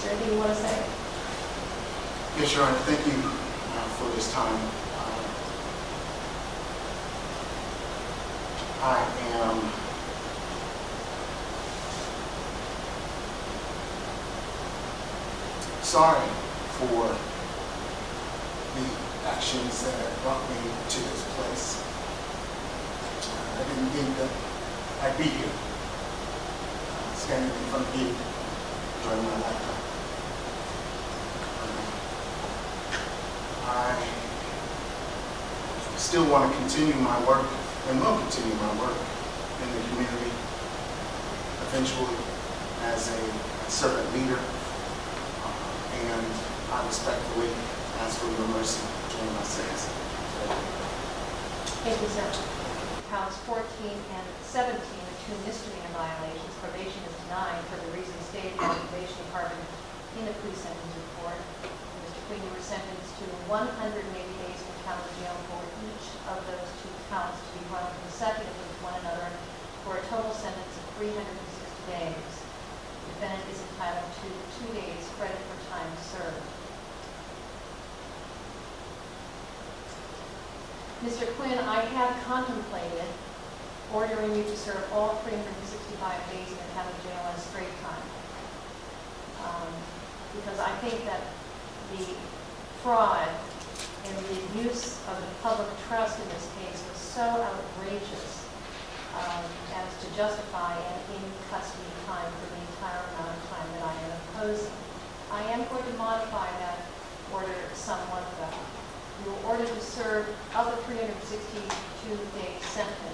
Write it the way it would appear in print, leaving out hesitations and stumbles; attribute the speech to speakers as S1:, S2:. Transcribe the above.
S1: there anything you want to say?
S2: Yes, Your Honor. Thank you for this time. I am sorry for the actions that brought me to this place. I didn't think that I'd be here, standing in front of you during my lifetime. I still want to continue my work and will continue my work in the community, eventually as a servant leader, and I respectfully ask for your mercy during my sentence.
S1: Thank you, sir. Counts 14 and 17 are two misdemeanor violations. Probation is denied for the reasons stated by the probation department in the pre-sentence report. Mr. Quinn, you were sentenced to 180 days in county jail for each of those two counts to be run consecutively with one another for a total sentence of 360 days. The defendant is entitled to 2 days credit for time served. Mr. Quinn, I had contemplated ordering you to serve all 365 days in the county jail as straight time. Because I think that the fraud and the abuse of the public trust in this case was so outrageous as to justify an in-custody time for the entire amount of time that I am imposing. I am going to modify that order somewhat though. You were ordered to serve of a 362-day sentence.